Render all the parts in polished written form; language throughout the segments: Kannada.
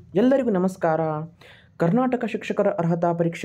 ಎಲ್ಲರಿಗೂ ನಮಸ್ಕಾರ. ಕರ್ನಾಟಕ ಶಿಕ್ಷಕರ ಅರ್ಹತಾ ಪರೀಕ್ಷೆ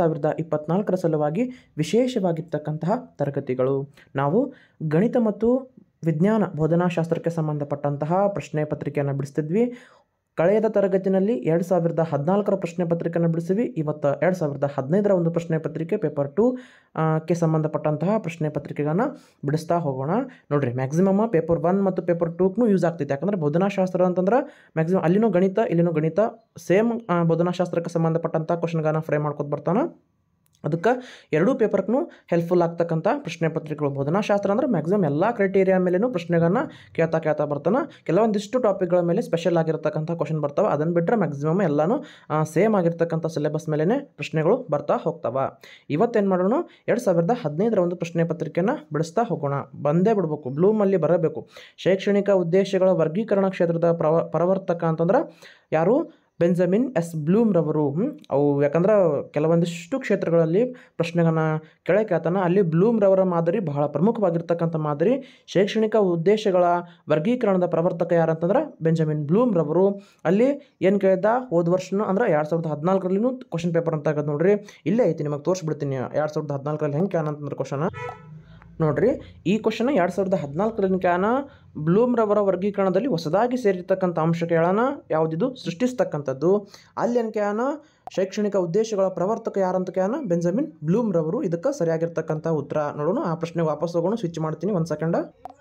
2024ರ ಸಲುವಾಗಿ ವಿಶೇಷವಾಗಿರ್ತಕ್ಕಂತಹ ತರಗತಿಗಳು. ನಾವು ಗಣಿತ ಮತ್ತು ವಿಜ್ಞಾನ ಬೋಧನಾಶಾಸ್ತ್ರಕ್ಕೆ ಸಂಬಂಧಪಟ್ಟಂತಹ ಪ್ರಶ್ನೆ ಪತ್ರಿಕೆಯನ್ನು ಬಿಡಿಸ್ತಿದ್ವಿ. ಕಳೆದ ತರಗತಿನಲ್ಲಿ 2014ರ ಪ್ರಶ್ನೆ ಪತ್ರಿಕೆಯನ್ನು ಬಿಡಿಸಿವಿ. ಇವತ್ತು 2015ರ ಒಂದು ಪ್ರಶ್ನೆ ಪತ್ರಿಕೆ ಪೇಪರ್ 2 ಕ್ಕೆ ಸಂಬಂಧಪಟ್ಟಂತಹ ಪ್ರಶ್ನೆ ಪತ್ರಿಕೆಗಳನ್ನು ಬಿಡಿಸ್ತಾ ಹೋಗೋಣ. ನೋಡಿರಿ, ಮ್ಯಾಕ್ಸಿಮಮ್ ಪೇಪರ್ 1 ಮತ್ತು ಪೇಪರ್ 2ಗೂ ಯೂಸ್ ಆಗ್ತೈತೆ. ಯಾಕಂದರೆ ಬೋಧನಾಶಾಸ್ತ್ರ ಅಂತಂದ್ರೆ ಮ್ಯಾಕ್ಸಿಮಮ್ ಅಲ್ಲಿನೂ ಗಣಿತ ಇಲ್ಲಿನೂ ಗಣಿತ ಸೇಮ್ ಬೋಧನಾಶಾಸ್ತ್ರಕ್ಕೆ ಸಂಬಂಧಪಟ್ಟಂಥ ಕ್ವಶನ್ಗಳನ್ನ ಫ್ರೇಮ್ ಮಾಡ್ಕೊತ ಬರ್ತಾನೆ. ಅದಕ್ಕೆ ಎರಡೂ ಪೇಪರ್ಗೂ ಹೆಲ್ಪ್ಫುಲ್ ಆಗ್ತಕ್ಕಂಥ ಪ್ರಶ್ನೆ ಪತ್ರಿಕೆಗಳು. ಬೋಧನಾಶಾಸ್ತ್ರ ಅಂದ್ರೆ ಮ್ಯಾಕ್ಸಿಮಮ್ ಎಲ್ಲ ಕ್ರೈಟೀರಿಯಾ ಮೇಲೇನು ಪ್ರಶ್ನೆಗಳನ್ನ ಕೇಳ್ತಾ ಬರ್ತಾನೆ. ಕೆಲವೊಂದಿಷ್ಟು ಟಾಪಿಕ್ಗಳ ಮೇಲೆ ಸ್ಪೆಷಲ್ ಆಗಿರ್ತಕ್ಕಂಥ ಕ್ವಶನ್ ಬರ್ತಾವೆ. ಅದನ್ನು ಬಿಟ್ಟರೆ ಮ್ಯಾಕ್ಸಿಮಮ್ ಎಲ್ಲನೂ ಸೇಮ್ ಆಗಿರ್ತಕ್ಕಂಥ ಸಿಲೆಬಸ್ ಮೇಲೇ ಪ್ರಶ್ನೆಗಳು ಬರ್ತಾ ಹೋಗ್ತಾವೆ. ಇವತ್ತೇನು ಮಾಡೋಣ, 2015ರ ಒಂದು ಪ್ರಶ್ನೆ ಪತ್ರಿಕೆಯನ್ನು ಬಿಡಿಸ್ತಾ ಹೋಗೋಣ. ಬಂದೇ ಬಿಡಬೇಕು, ಬ್ಲೂಮಲ್ಲಿ ಬರಬೇಕು. ಶೈಕ್ಷಣಿಕ ಉದ್ದೇಶಗಳ ವರ್ಗೀಕರಣ ಕ್ಷೇತ್ರದ ಪರವರ್ತಕ ಅಂತಂದ್ರೆ ಯಾರು? ಬೆಂಜಮಿನ್ ಎಸ್ ಬ್ಲೂಮ್ ರವರು. ಅವು ಯಾಕಂದ್ರೆ ಕೆಲವೊಂದಿಷ್ಟು ಕ್ಷೇತ್ರಗಳಲ್ಲಿ ಪ್ರಶ್ನೆಗಳನ್ನ ಕೇಳ್ತಾನೆ. ಅಲ್ಲಿ ಬ್ಲೂಮ್ ರವರ ಮಾದರಿ ಬಹಳ ಪ್ರಮುಖವಾಗಿರ್ತಕ್ಕಂಥ ಮಾದರಿ. ಶೈಕ್ಷಣಿಕ ಉದ್ದೇಶಗಳ ವರ್ಗೀಕರಣದ ಪ್ರವರ್ತಕ ಯಾರಂತಂದ್ರೆ ಬೆಂಜಮಿನ್ ಬ್ಲೂಮ್ ರವರು. ಅಲ್ಲಿ ಏನು ಕೇಳಿದ, ಹೋದ ವರ್ಷನೂ ಅಂದ್ರೆ 2014ರಲ್ಲಿನೂ ಕ್ವಶನ್ ಪೇಪರ್ ಅಂತ ಆಗೋದು ನೋಡ್ರಿ. ಇಲ್ಲೇ ಐತಿ, ನಿಮಗೆ ತೋರಿಸ್ಬಿಡ್ತೀನಿ 2014ರಲ್ಲಿ ಹೆಂಗೆ ಕ್ಯಾನಂತಂದ್ರೆ ಕ್ವಶನ್ ನೋಡ್ರಿ. ಈ ಕ್ವಶನ್ 2014ರಲ್ಲಿ ಕ್ಯಾನ ಬ್ಲೂಮ್ ರವರ ವರ್ಗೀಕರಣದಲ್ಲಿ ಹೊಸದಾಗಿ ಸೇರಿರ್ತಕ್ಕಂಥ ಅಂಶ ಕೇಳೋಣ. ಯಾವುದಿದು? ಸೃಷ್ಟಿಸ್ತಕ್ಕಂಥದ್ದು. ಅಲ್ಲಿ ಏನು ಕ್ಯಾನ ಶೈಕ್ಷಣಿಕ ಉದ್ದೇಶಗಳ ಪ್ರವರ್ತಕ ಯಾರಂತ ಕ್ಯಾನ ಬೆಂಜಮಿನ್ ಬ್ಲೂಮ್ ರವರು. ಇದಕ್ಕೆ ಸರಿಯಾಗಿರ್ತಕ್ಕಂಥ ಉತ್ತರ ನೋಡೋಣ. ಆ ಪ್ರಶ್ನೆಗೆ ವಾಪಸ್ ಹೋಗೋಣ. ಸ್ವಿಚ್ ಮಾಡ್ತೀನಿ ಒಂದು ಸೆಕೆಂಡ.